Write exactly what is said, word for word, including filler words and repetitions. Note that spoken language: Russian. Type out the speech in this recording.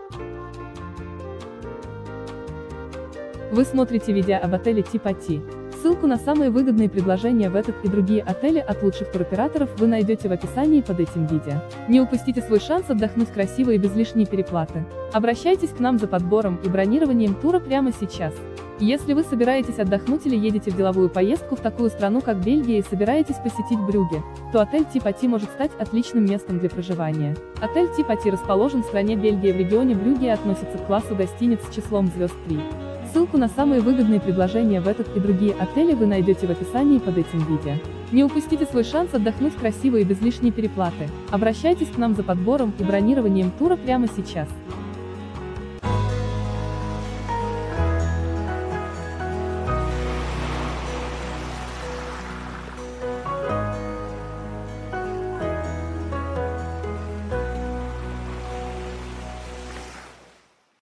Вы смотрите видео об отеле Типати. Ссылку на самые выгодные предложения в этот и другие отели от лучших туроператоров вы найдете в описании под этим видео. Не упустите свой шанс отдохнуть красиво и без лишней переплаты. Обращайтесь к нам за подбором и бронированием тура прямо сейчас. Если вы собираетесь отдохнуть или едете в деловую поездку в такую страну, как Бельгия, и собираетесь посетить Брюгге, то отель Типати может стать отличным местом для проживания. Отель Типати расположен в стране Бельгия в регионе Брюгге и относится к классу гостиниц с числом звезд три. Ссылку на самые выгодные предложения в этот и другие отели вы найдете в описании под этим видео. Не упустите свой шанс отдохнуть красиво и без лишней переплаты. Обращайтесь к нам за подбором и бронированием тура прямо сейчас.